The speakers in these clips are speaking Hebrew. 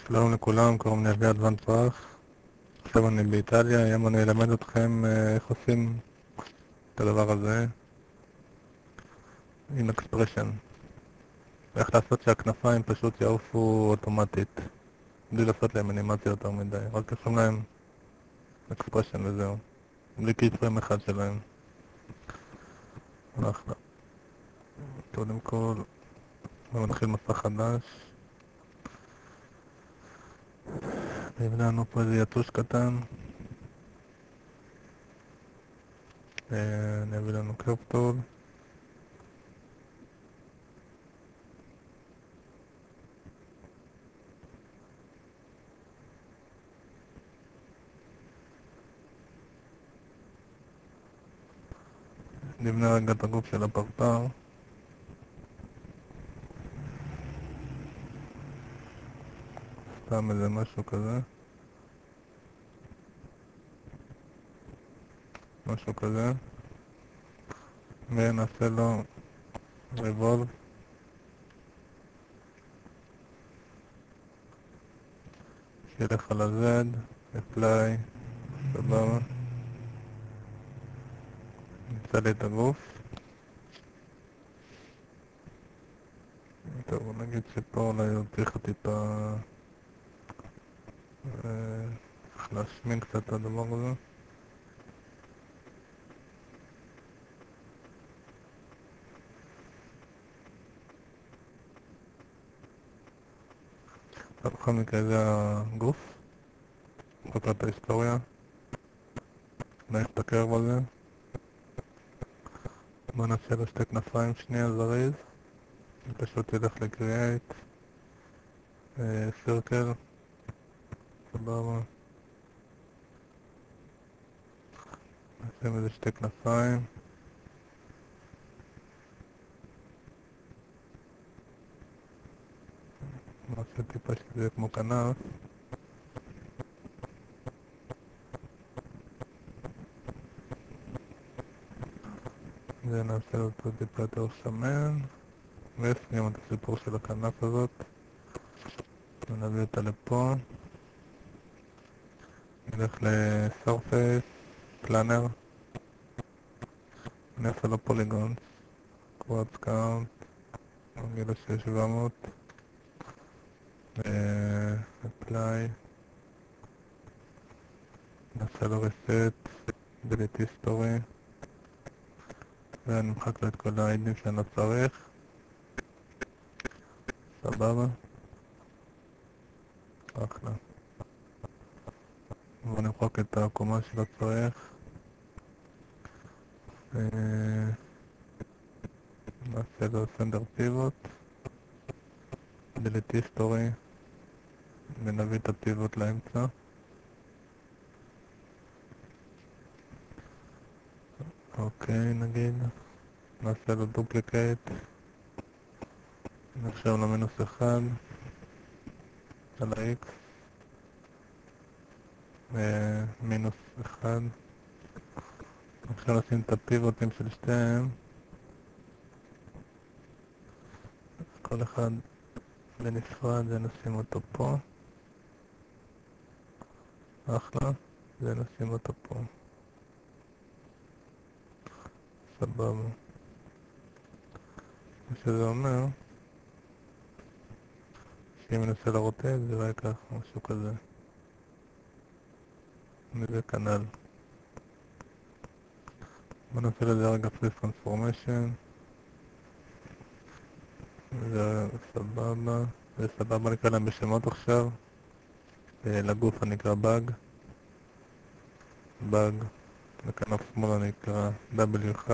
שלום לכולם, קוראים לי אביעד ון פרח. עכשיו אני באיטליה, היום אני אלמד אתכם איך עושים את הדבר הזה עם אקספרשן. איך לעשות שהכנפיים פשוט יעופו אוטומטית, בלי לעשות להם אנימציה יותר מדי, רק לשים להם אקספרשן וזהו, בלי קיפרם אחד שלהם. אחלה. קודם כל, בואו נתחיל מסע חדש. נבנה לנו פה איזה יתוש קטן. אני אביא לנו קרפ טול. נבנה רגע את הגוף של הפרפר. סתם איזה משהו כזה. משהו כזה. ונעשה לו revolve. שילך על ה-Z, apply, סבבה. נמצא לי את הגוף. טוב, בוא נגיד שפה אולי עוד צריך טיפה צריך להשמין קצת את הדבר הזה. טוב, בכל מקרה זה הגוף. חוקר את ההיסטוריה. נעיף את הקרב הזה. בוא נעשה לו שתי כנפיים שנייה זריז. פשוט תלך ל-create, circle, סבבה. נשים איזה שתי כנפיים. נעשה טיפה שזה יהיה כמו כנף. ונעשה אותו טיפה יותר שמן. ונסיים את הסיפור של הכנף הזאת. ונביא אותה לפה. נלך ל-surface, planner. נעשה לו פוליגון. קוואטס קאונט. נגיד לו 700. apply. נעשה לו reset. delete history. ונמחק לו את כל העידים שאני לא צריך. סבבה. אחלה. בואו נמחק את העקומה שלא צריך. נעשה לו sender pivot. delete history. ונביא את הפיבוט לאמצע. אוקיי, נגיד. נעשה לו דופליקייט. נחשב לו -1 על ה-X. -1. עכשיו נשים את הפיבוטים של שתיהם. כל אחד בנפרד, זה נשים אותו פה. אחלה. זה נשים אותו פה. סבבה. מה שזה אומר, שאם ננסה לרוטט זה לא יקח משהו כזה. וזה כנ"ל. בוא נעשה לזה רגע פליס טרנספורמיישן. זה סבבה. זה סבבה, נקרא להם בשמות עכשיו. לגוף אני אקרא באג. באג. לכנף שמאל אני אקרא W1.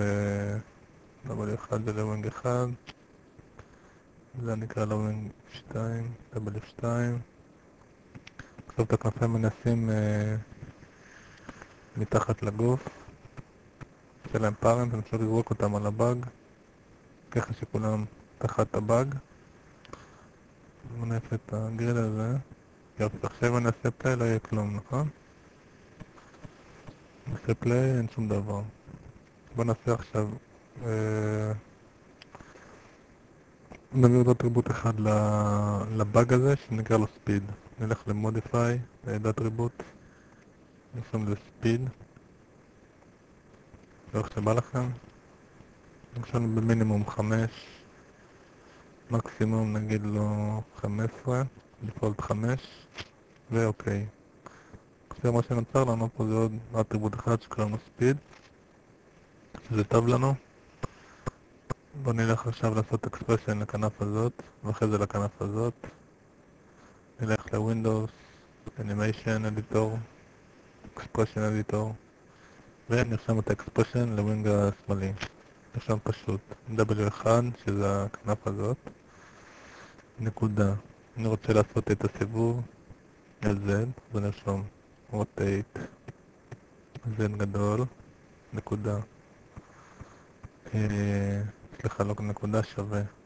W1 זה לווינג 1. זה אני אקרא לווינג 2. W2. עכשיו את הכנפיים אני אשים מתחת לגוף. עושה להם פארנט, אני פשוט לזרוק אותם על הבאג. ככה שכולם תחת הבאג. בוא נעשה את הגריל הזה. יופי, עכשיו אני אעשה פליי, לא יהיה כלום, נכון? נעשה פליי, אין שום דבר. בוא נעשה עכשיו נביא עוד אטריבוט אחד לבאג הזה שנקרא לו ספיד. נלך למודיפיי, לאטריבוט, נרשום לזה ספיד, ואיך שבא לכם. נרשום במינימום 5, מקסימום נגיד לו 15, דפולט 5, ואוקיי. עכשיו מה שנוצר לנו פה זה עוד אטריבוט אחד שקוראים לו ספיד, שזה טוב לנו. בוא נלך עכשיו לעשות אקספרשן לכנף הזאת, ואחרי זה לכנף הזאת. נלך ל-Windows, Animation Editor, Expression Editor, ונרשם את האקספרשן לווינג השמאלי. נרשם פשוט W1, שזה הכנף הזאת, נקודה. אני רוצה לעשות את הסיבוב ל-Z, ונרשום rotate Z גדול, נקודה. סליחה, לא נקודה, שווה